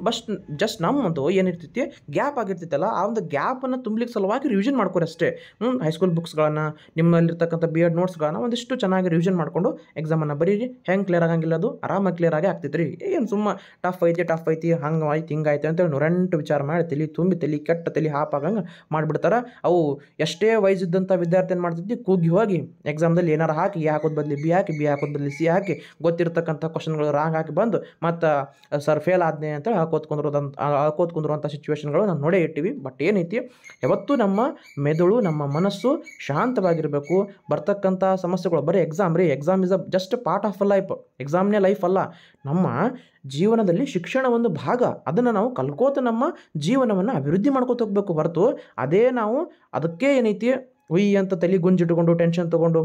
ಜಸ್ಟ್ ನಮ್ಮದು ಏನಿರ್ತೈತಿ, ಗ್ಯಾಪ್ ಆಗಿರ್ತೈತಲ್ಲ, ಆ ಒಂದು ಗ್ಯಾಪನ್ನು ತುಂಬಲಿಕ್ಕೆ ಸಲುವಾಗಿ ರಿವಿಷನ್ ಮಾಡ್ಕೊರಿ ಅಷ್ಟೇ. ಹೈಸ್ಕೂಲ್ ಬುಕ್ಸ್ಗಳನ್ನು, ನಿಮ್ಮಲ್ಲಿರ್ತಕ್ಕಂಥ BEd ನೋಟ್ಸ್ಗಳನ್ನು ಒಂದಿಷ್ಟು ಚೆನ್ನಾಗಿ ರಿವಿಷನ್ ಮಾಡಿಕೊಂಡು ಎಕ್ಸಾಮನ್ನು ಬರೀರಿ. ಹೆಂಗೆ ಕ್ಲಿಯರ್ ಆಗಂಗಿಲ್ಲ ಅದು ಆರಾಮಾಗಿ ಕ್ಲಿಯರ್ ಆಗಿ ಆಗ್ತೈತ್ರಿ. ಏನು ಸುಮ್ಮ ಟಫ್ ಐತಿ ಹಂಗಾಯ್ತು ಹಿಂಗಾಯ್ತು ಅಂತೇಳಿ 108 ವಿಚಾರ ಮಾಡಿ ತಲೆ ಕೆಟ್ಟ ತಲೆ ಹಾಪಾಗಂಗೆ ಮಾಡಿಬಿಡ್ತಾರೆ. ಅವು ಎಷ್ಟೇ ವಯಸ್ಸಿದ್ದಂಥ ವಿದ್ಯಾರ್ಥಿ ಏನು ಮಾಡ್ತೈತಿ, ಕೂಗಿ ಹೋಗಿ ಎಕ್ಸಾಮ್ದಲ್ಲಿ ಏನಾರು ಹಾಕಿ ಎ ಹಾಕೋದು ಬದಲಿ ಬಿ ಹಾಕಿ, ಬಿ ಹಾಕೋದು ಬದಲಿ ಸಿ ಹಾಕಿ, ಗೊತ್ತಿರ್ತಕ್ಕಂಥ ಕ್ವಶನ್ಗಳು ರಾಂಗ್ ಹಾಕಿ ಬಂದು ಮತ್ತು ಸರ್ ಫೇಲ್ ಆದ್ನೆ ಅಂತೇಳಿ ಹಾಕೋತ್ಕೊಂಡ್ರಂಥ ಸಿಚುವೇಶನ್ಗಳು ನಾವು ನೋಡೇ ಇಟ್ಟಿವಿ. ಬಟ್ ಏನೈತಿ, ಯಾವತ್ತೂ ನಮ್ಮ ಮೆದುಳು, ನಮ್ಮ ಮನಸ್ಸು ಶಾಂತವಾಗಿರಬೇಕು. ಬರ್ತಕ್ಕಂಥ ಸಮಸ್ಯೆಗಳು ಬರೀ exam is just part of life. ಎಕ್ಸಾಮ್ನೇ ಲೈಫ್ ಅಲ್ಲ. ನಮ್ಮ ಜೀವನದಲ್ಲಿ ಶಿಕ್ಷಣ ಒಂದು ಭಾಗ. ಅದನ್ನು ನಾವು ಕಲ್ಕೋತ ನಮ್ಮ ಜೀವನವನ್ನು ಅಭಿವೃದ್ಧಿ ಮಾಡ್ಕೋತ ಹೋಗ್ಬೇಕು ಹೊರತು ಅದೇ ನಾವು ಅದಕ್ಕೆ ಏನೈತಿ ಅಂತ ತಲೆ ಗುಂಜಿಟ್ಕೊಂಡು ಟೆನ್ಷನ್ ತೊಗೊಂಡು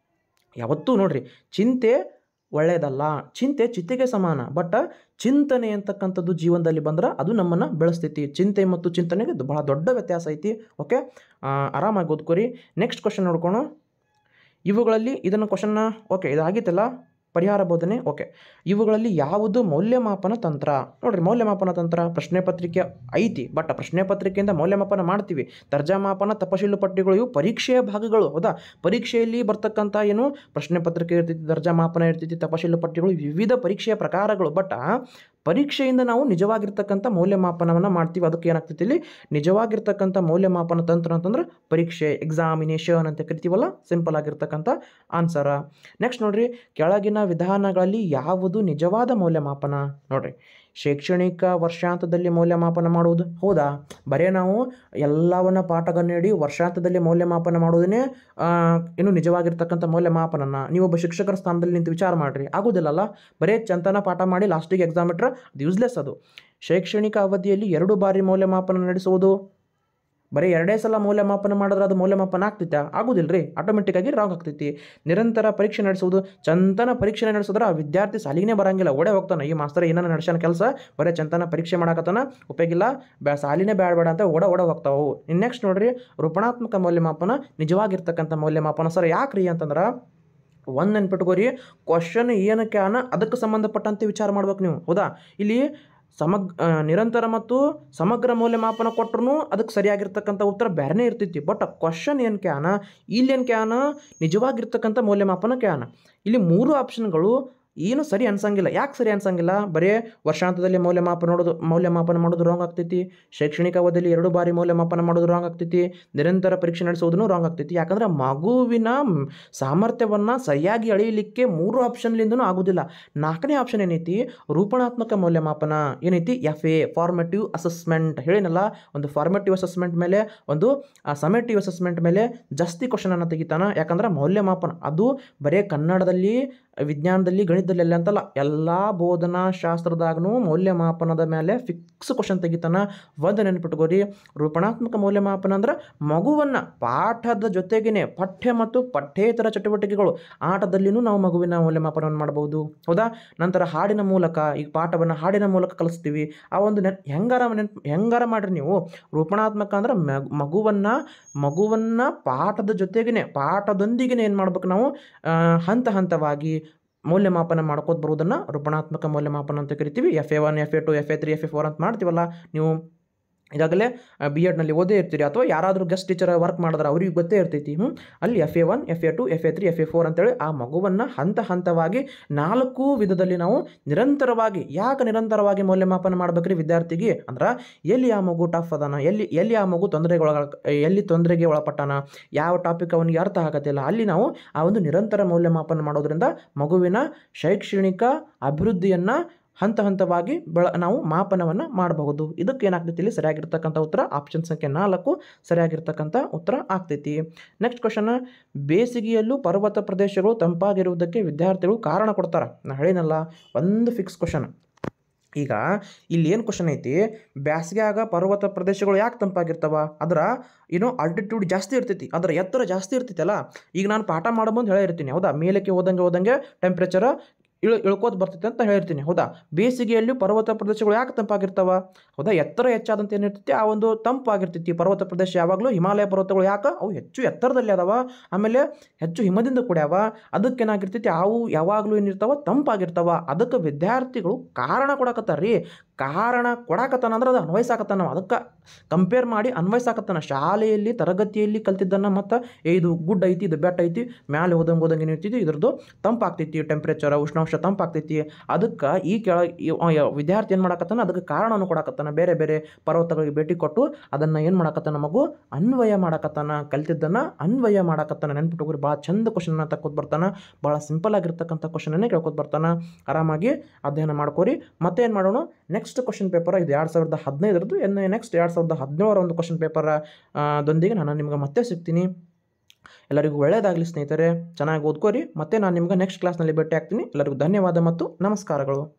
ಯಾವತ್ತೂ ನೋಡ್ರಿ, ಚಿಂತೆ ಒಳ್ಳೆಯದಲ್ಲ. ಚಿಂತೆಗೆ ಸಮಾನ. ಬಟ್ ಚಿಂತನೆ ಅಂತಕ್ಕಂಥದ್ದು ಜೀವನದಲ್ಲಿ ಬಂದ್ರೆ ಅದು ನಮ್ಮನ್ನು ಬೆಳೆಸ್ತೈತಿ. ಚಿಂತೆ ಮತ್ತು ಚಿಂತನೆಗೆ ಬಹಳ ದೊಡ್ಡ ವ್ಯತ್ಯಾಸ ಐತಿ. ಓಕೆ, ಆರಾಮಾಗಿ ಓದ್ಕೊರಿ. Next question ನೋಡ್ಕೊಣ. ಇವುಗಳಲ್ಲಿ ಇದನ್ನು ಕ್ವಶನ್ನ ಓಕೆ ಇದಾಗಿತ್ತಲ್ಲ, ಪರಿಹಾರ ಬೋಧನೆ ಓಕೆ. ಇವುಗಳಲ್ಲಿ ಯಾವುದು ಮೌಲ್ಯಮಾಪನ ತಂತ್ರ? ನೋಡಿರಿ, ಮೌಲ್ಯಮಾಪನ ತಂತ್ರ ಪ್ರಶ್ನೆ ಪತ್ರಿಕೆ ಐತಿ. ಬಟ್ ಪ್ರಶ್ನೆ ಪತ್ರಿಕೆಯಿಂದ ಮೌಲ್ಯಮಾಪನ ಮಾಡ್ತೀವಿ. ದರ್ಜಾಮಾಪನ, ತಪಶೀಲು ಪಟ್ಟಿಗಳು ಇವು ಪರೀಕ್ಷೆಯ ಭಾಗಗಳು. ಹೌದಾ? ಪರೀಕ್ಷೆಯಲ್ಲಿ ಬರ್ತಕ್ಕಂಥ ಏನು ಪ್ರಶ್ನೆ ಪತ್ರಿಕೆ ಇರ್ತೈತಿ, ದರ್ಜಾಮಾಪನ ಇರ್ತೈತಿ, ತಪಶೀಲು ಪಟ್ಟಿಗಳು ವಿವಿಧ ಪರೀಕ್ಷೆಯ ಪ್ರಕಾರಗಳು. ಬಟ್ ಪರೀಕ್ಷೆಯಿಂದ ನಾವು ನಿಜವಾಗಿರ್ತಕ್ಕಂಥ ಮೌಲ್ಯಮಾಪನವನ್ನು ಮಾಡ್ತೀವಿ. ಅದಕ್ಕೆ ಏನಾಗ್ತೈತಿ, ಇಲ್ಲಿ ನಿಜವಾಗಿರ್ತಕ್ಕಂಥ ಮೌಲ್ಯಮಾಪನ ತಂತ್ರ ಅಂತಂದ್ರೆ ಪರೀಕ್ಷೆ, ಎಕ್ಸಾಮಿನೇಷನ್ ಅಂತ ಕರಿತೀವಲ್ಲ, ಸಿಂಪಲ್ ಆಗಿರ್ತಕ್ಕಂಥ ಆನ್ಸರ. ನೆಕ್ಸ್ಟ್ ನೋಡ್ರಿ, ಕೆಳಗಿನ ವಿಧಾನಗಳಲ್ಲಿ ಯಾವುದು ನಿಜವಾದ ಮೌಲ್ಯಮಾಪನ? ನೋಡ್ರಿ, ಶೈಕ್ಷಣಿಕ ವರ್ಷಾಂತದಲ್ಲಿ ಮೌಲ್ಯಮಾಪನ ಮಾಡುವುದು. ಹೌದಾ? ಬರೀ ನಾವು ಎಲ್ಲವನ್ನ ಪಾಠಗಳನ್ನ ನೀಡಿ ವರ್ಷಾಂತದಲ್ಲಿ ಮೌಲ್ಯಮಾಪನ ಮಾಡೋದನ್ನೇ ಇನ್ನು ನಿಜವಾಗಿರ್ತಕ್ಕಂಥ ಮೌಲ್ಯಮಾಪನನ ನೀವೊಬ್ಬ ಶಿಕ್ಷಕರ ಸ್ಥಾನದಲ್ಲಿ ನಿಂತು ವಿಚಾರ ಮಾಡಿರಿ, ಆಗೋದಿಲ್ಲಲ್ಲ. ಬರೀ ಚಂತನ ಪಾಠ ಮಾಡಿ ಲಾಸ್ಟಿಗೆ ಎಕ್ಸಾಮ್ ಇಟ್ಟರೆ ಅದು ಯೂಸ್ಲೆಸ್. ಅದು ಶೈಕ್ಷಣಿಕ ಅವಧಿಯಲ್ಲಿ 2 ಬಾರಿ ಮೌಲ್ಯಮಾಪನ ನಡೆಸುವುದು. ಬರೀ 2 ಸಲ ಮೌಲ್ಯಮಾಪನ ಮಾಡಿದ್ರೆ ಅದು ಮೌಲ್ಯಮಾಪನ ಆಗ್ತೈತೆ? ಆಗೋದಿಲ್ಲ ರೀ, ಆಟೋಮೆಟಿಕ್ಕಾಗಿ ರಾಂಗ್ ಆಗ್ತೈತಿ. ನಿರಂತರ ಪರೀಕ್ಷೆ ನಡೆಸುವುದು. ಚಂತನ ಪರೀಕ್ಷೆ ನಡೆಸಿದ್ರೆ ಆ ವಿದ್ಯಾರ್ಥಿ ಸಾಲಿಗೆ ಬರಂಗಿಲ್ಲ, ಓಡೇ ಹೋಗ್ತಾನೆ. ಈ ಮಾಸ್ತರ್ ಏನಾರ ನಡೆಸ್ಯಾನ ಕೆಲಸ, ಬರೀ ಚಂತನ ಪರೀಕ್ಷೆ ಮಾಡಕತ್ತಾನ, ಉಪಯೋಗಿಲ್ಲ, ಸಾಲಿನೇ ಬೇಡ ಅಂತ ಓಡ ಹೋಗ್ತಾವು. ನೆಕ್ಸ್ಟ್ ನೋಡ್ರಿ, ರೂಪಣಾತ್ಮಕ ಮೌಲ್ಯಮಾಪನ ನಿಜವಾಗಿರ್ತಕ್ಕಂಥ ಮೌಲ್ಯಮಾಪನ. ಸರ್ ಯಾಕ್ರಿ ಅಂತಂದ್ರೆ, ಒಂದು ನೆನ್ಪಿಟ್ಕೋರಿ, ಕ್ವಶನ್ ಏನಕ್ಕೆ ಅದಕ್ಕೆ ಸಂಬಂಧಪಟ್ಟಂತೆ ವಿಚಾರ ಮಾಡ್ಬೇಕು ನೀವು. ಹೌದಾ? ಇಲ್ಲಿ ನಿರಂತರ ಮತ್ತು ಸಮಗ್ರ ಮೌಲ್ಯಮಾಪನ ಕೊಟ್ಟರು ಅದಕ್ಕೆ ಸರಿಯಾಗಿರ್ತಕ್ಕಂಥ ಉತ್ತರ ಬೇರೆನೇ ಇರ್ತೈತಿ. ಬಟ್ ಕ್ವಶನ್ ಏನಕ್ಕೆ ಇಲ್ಲಿ ಏನಕ್ಕೆ ನಿಜವಾಗಿರ್ತಕ್ಕಂಥ ಮೌಲ್ಯಮಾಪನಕ್ಕೆ ಇಲ್ಲಿ 3 ಆಪ್ಷನ್ಗಳು ಏನು ಸರಿ ಅನ್ಸಂಗಿಲ್ಲ. ಯಾಕೆ ಸರಿ ಅನ್ಸಂಗಿಲ್ಲ? ಬರೀ ವರ್ಷಾಂತದಲ್ಲಿ ಮೌಲ್ಯಮಾಪನ ಮಾಡೋದು ರಾಂಗ್ ಆಗ್ತೈತಿ. ಶೈಕ್ಷಣಿಕ ಅವಧಿಯಲ್ಲಿ 2 ಬಾರಿ ಮೌಲ್ಯಮಾಪನ ಮಾಡೋದು ರಾಂಗ್ ಆಗ್ತೈತಿ. ನಿರಂತರ ಪರೀಕ್ಷೆ ನಡೆಸೋದನ್ನು ರಾಂಗ್ ಆಗ್ತೈತಿ. ಯಾಕಂದ್ರೆ ಮಗುವಿನ ಸಾಮರ್ಥ್ಯವನ್ನು ಸರಿಯಾಗಿ ಅಳೆಯಲಿಕ್ಕೆ 3 ಆಪ್ಷನ್ಲಿಂದನೂ ಆಗೋದಿಲ್ಲ. 4ನೇ ಆಪ್ಷನ್ ಏನೈತಿ, ರೂಪಣಾತ್ಮಕ ಮೌಲ್ಯಮಾಪನ ಏನೈತಿ, FA ಫಾರ್ಮೇಟಿವ್ ಅಸೆಸ್ಮೆಂಟ್. ಹೇಳಿನಲ್ಲ, ಒಂದು ಫಾರ್ಮೇಟಿವ್ ಅಸೆಸ್ಮೆಂಟ್ ಮೇಲೆ, ಒಂದು ಸಮೇಟಿವ್ ಅಸೆಸ್ಮೆಂಟ್ ಮೇಲೆ ಜಾಸ್ತಿ ಕ್ವಶನನ್ನು ತೆಗಿತಾನ. ಯಾಕಂದ್ರೆ ಮೌಲ್ಯಮಾಪನ ಅದು ಬರೀ ಕನ್ನಡದಲ್ಲಿ, ವಿಜ್ಞಾನದಲ್ಲಿ, ಗಣಿತದಲ್ಲಿ ಅಂತಲ್ಲ, ಎಲ್ಲ ಬೋಧನಾ ಶಾಸ್ತ್ರದಾಗೂ ಮೌಲ್ಯಮಾಪನದ ಮೇಲೆ ಫಿಕ್ಸ್ ಕ್ವಶನ್ ತೆಗಿತಾನ. ಒಂದು ನೆನಪಿಟ್ಕೋರಿ, ರೂಪಣಾತ್ಮಕ ಮೌಲ್ಯಮಾಪನ ಅಂದ್ರೆ ಮಗುವನ್ನು ಪಾಠದ ಜೊತೆಗೇನೆ ಪಠ್ಯ ಮತ್ತು ಪಠ್ಯೇತರ ಚಟುವಟಿಕೆಗಳು, ಆಟದಲ್ಲಿನೂ ನಾವು ಮಗುವಿನ ಮೌಲ್ಯಮಾಪನವನ್ನು ಮಾಡಬಹುದು. ಹೌದಾ? ನಂತರ ಹಾಡಿನ ಮೂಲಕ, ಈಗ ಪಾಠವನ್ನು ಹಾಡಿನ ಮೂಲಕ ಕಲಿಸ್ತೀವಿ. ಆ ಒಂದು ಹೆಂಗಾರ ಮಾಡ್ರಿ ನೀವು. ರೂಪಣಾತ್ಮಕ ಅಂದ್ರೆ ಮಗುವನ್ನು ಪಾಠದ ಜೊತೆಗೇನೆ, ಪಾಠದೊಂದಿಗೆ ಏನು ಮಾಡ್ಬೇಕು ನಾವು, ಹಂತವಾಗಿ ಮೌಲ್ಯಮಾಪನ ಮಾಡ್ಕೋತ ಬರುವುದನ್ನು ಋಣಾತ್ಮಕ ಮೌಲ್ಯಮಾಪನ ಅಂತ ಕರಿತೀವಿ. FA1 FA2 FA3 FA4 ಅಂತ ಮಾಡ್ತೀವಲ್ಲ, ನೀವು ಈಗಾಗಲೇ ಬಿ ಎಡ್ನಲ್ಲಿ ಓದೇ ಇರ್ತೀರಿ ಅಥವಾ ಯಾರಾದರೂ ಗೆಸ್ಟ್ ಟೀಚರ್ ವರ್ಕ್ ಮಾಡಿದ್ರೆ ಅವ್ರಿಗೆ ಗೊತ್ತೇ ಇರ್ತೈತಿ. ಅಲ್ಲಿ FA1 FA2 FA3 FA4 ಅಂತೇಳಿ ಆ ಮಗುವನ್ನು ಹಂತ ಹಂತವಾಗಿ 4 ವಿಧದಲ್ಲಿ ನಾವು ನಿರಂತರವಾಗಿ, ಯಾಕೆ ನಿರಂತರವಾಗಿ ಮೌಲ್ಯಮಾಪನ ಮಾಡ್ಬೇಕ್ರಿ ವಿದ್ಯಾರ್ಥಿಗೆ ಅಂದ್ರೆ, ಎಲ್ಲಿ ಆ ಮಗು ಟಫ್ ಅದಾನ, ಎಲ್ಲಿ ಆ ಮಗು ತೊಂದರೆಗೆ ಒಳಪಟ್ಟಾನ, ಯಾವ ಟಾಪಿಕ್ ಅವನಿಗೆ ಅರ್ಥ ಆಗತ್ತಿಲ್ಲ, ಅಲ್ಲಿ ನಾವು ಆ ಒಂದು ನಿರಂತರ ಮೌಲ್ಯಮಾಪನ ಮಾಡೋದ್ರಿಂದ ಮಗುವಿನ ಶೈಕ್ಷಣಿಕ ಅಭಿವೃದ್ಧಿಯನ್ನು ಹಂತ ಹಂತವಾಗಿ ನಾವು ಮಾಪನವನ್ನು ಮಾಡಬಹುದು. ಇದಕ್ಕೆ ಏನಾಗ್ತೈತಿ, ಇಲ್ಲಿ ಸರಿಯಾಗಿರ್ತಕ್ಕಂಥ ಉತ್ತರ ಆಪ್ಷನ್ ಸಂಖ್ಯೆ 4 ಸರಿಯಾಗಿರ್ತಕ್ಕಂಥ ಉತ್ತರ ಆಗ್ತೈತಿ. ನೆಕ್ಸ್ಟ್ ಕ್ವಶನ್, ಬೇಸಿಗೆಯಲ್ಲೂ ಪರ್ವತ ಪ್ರದೇಶಗಳು ತಂಪಾಗಿರುವುದಕ್ಕೆ ವಿದ್ಯಾರ್ಥಿಗಳು ಕಾರಣ ಕೊಡ್ತಾರೆ. ನಾನು ಹೇಳಿನಲ್ಲ, ಒಂದು ಫಿಕ್ಸ್ ಕ್ವಶನ್. ಈಗ ಇಲ್ಲಿ ಏನು ಕ್ವಶನ್ ಐತಿ, ಬ್ಯಾಸಿಗ್ಯಾಗ ಪರ್ವತ ಪ್ರದೇಶಗಳು ಯಾಕೆ ತಂಪಾಗಿರ್ತಾವ, ಅದರ ಆಲ್ಟಿಟ್ಯೂಡ್ ಜಾಸ್ತಿ ಇರ್ತೈತಿ, ಅದರ ಎತ್ತರ ಜಾಸ್ತಿ ಇರ್ತೈತಲ್ಲ. ಈಗ ನಾನು ಪಾಠ ಮಾಡಬಂದು ಹೇಳಿರ್ತೀನಿ, ಹೌದಾ, ಮೇಲಕ್ಕೆ ಹೋದಂಗೆ ಟೆಂಪ್ರೇಚರ್ ಇಳ್ಕೋತ ಬರ್ತೈತೆ ಅಂತ ಹೇಳಿರ್ತೀನಿ, ಹೌದಾ. ಬೇಸಿಗೆಯಲ್ಲಿ ಪರ್ವತ ಪ್ರದೇಶಗಳು ಯಾಕೆ ತಂಪಾಗಿರ್ತಾವ, ಹೌದಾ, ಎತ್ತರ ಹೆಚ್ಚಾದಂತ ಏನಿರ್ತೈತಿ ಆ ಒಂದು ತಂಪಾಗಿರ್ತೈತಿ. ಪರ್ವತ ಪ್ರದೇಶ ಯಾವಾಗಲೂ ಹಿಮಾಲಯ ಪರ್ವತಗಳು ಯಾಕೆ ಅವು ಹೆಚ್ಚು ಎತ್ತರದಲ್ಲಿ ಅದಾವ, ಆಮೇಲೆ ಹೆಚ್ಚು ಹಿಮದಿಂದ ಕೂಡ್ಯಾವ, ಅದಕ್ಕೇನಾಗಿರ್ತೈತಿ ಅವು ಯಾವಾಗಲೂ ಏನಿರ್ತಾವ ತಂಪಾಗಿರ್ತಾವ. ಅದಕ್ಕೆ ವಿದ್ಯಾರ್ಥಿಗಳು ಕಾರಣ ಕೊಡಕತ್ತಾರ್ರಿ. ಕಾರಣ ಕೊಡಾಕತ್ತಾನ ಅಂದ್ರೆ ಅದು ಅನ್ವಯಿಸಾಕತ್ತಾನ, ಅದಕ್ಕೆ ಕಂಪೇರ್ ಮಾಡಿ ಅನ್ವಯಿಸಾಕತ್ತಾನ. ಶಾಲೆಯಲ್ಲಿ ತರಗತಿಯಲ್ಲಿ ಕಲ್ತಿದ್ದನ್ನು ಮತ್ತು ಇದು ಗುಡ್ ಐತಿ, ಇದು ಬೆಟ್ಟ ಐತಿ, ಮ್ಯಾಲೆ ಹೋದಂಗೆ ಏನಿರ್ತೈತಿ ಇದ್ರದ್ದು ತಂಪಾಗ್ತೈತಿ, ಟೆಂಪ್ರೇಚರ್ ಉಷ್ಣಾಂಶ ತಂಪಾಗ್ತೈತಿ. ಅದಕ್ಕೆ ಈ ವಿದ್ಯಾರ್ಥಿ ಏನು ಮಾಡಕತ್ತಾನ, ಅದಕ್ಕೆ ಕಾರಣವನ್ನು ಕೊಡಕತ್ತಾನ. ಬೇರೆ ಬೇರೆ ಪರ್ವತಗಳಿಗೆ ಭೇಟಿ ಕೊಟ್ಟು ಅದನ್ನು ಏನು ಮಾಡಕತ್ತಾನ, ಮಗು ಅನ್ವಯ ಮಾಡಕತ್ತಾನ, ಕಲ್ತಿದ್ದನ್ನು ಅನ್ವಯ ಮಾಡಕತ್ತಾನ. ನೆನ್ಪಿಟ್ಟುಕೋರಿ, ಭಾಳ ಚಂದ ಕ್ವಶನ್ನ ತಕ್ಕೋತ ಬರ್ತಾನ, ಭಾಳ ಸಿಂಪಲ್ ಆಗಿರ್ತಕ್ಕಂಥ ಕ್ವಶನನ್ನೇ ಕೇಳ್ಕೊತ ಬರ್ತಾನ. ಆರಾಮಾಗಿ ಅಧ್ಯಯನ ಮಾಡ್ಕೋರಿ. ಮತ್ತೆ ಏನು ಮಾಡೋಣ, ನೆಕ್ಸ್ಟ್ ಕ್ವಶನ್ ಪೇಪರ್ ಇದು 2015ರದ್ದು, ನೆಕ್ಸ್ಟ್ 2017ರ ಒಂದು ಕ್ವಶನ್ ಪೇಪರ್ ದೊಂದಿಗೆ ನಾನು ನಿಮ್ಗೆ ಮತ್ತೆ ಸಿಗ್ತೀನಿ. ಎಲ್ಲರಿಗೂ ಒಳ್ಳೆಯದಾಗಲಿ ಸ್ನೇಹಿತರೆ, ಚೆನ್ನಾಗಿ ಓದ್ಕೋರಿ. ಮತ್ತೆ ನಾನು ನಿಮ್ಗೆ ನೆಕ್ಸ್ಟ್ ಕ್ಲಾಸ್ನಲ್ಲಿ ಭೇಟಿ ಆಗ್ತೀನಿ. ಎಲ್ಲರಿಗೂ ಧನ್ಯವಾದ ಮತ್ತು ನಮಸ್ಕಾರಗಳು.